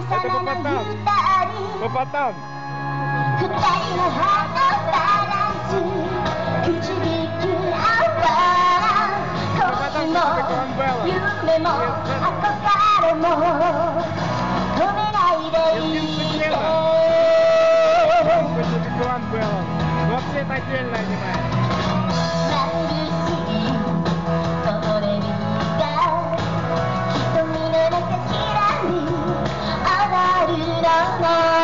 Ito, papatang. Papatang. 二人のハートバランスくじ引き合わ恋も夢も憧れも止めないでいて Вообще отдельно аниме. 眩しい木漏れ日が瞳の中きらり踊るのも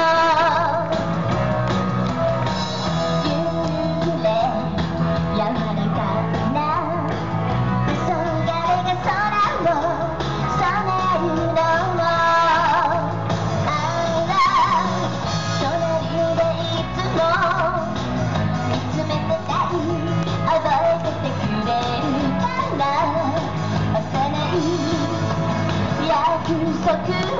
夕暮れ柔らかな黄昏が空を染めるのもあら隣でいつも見つめてたり覚えててくれるかな幼い約束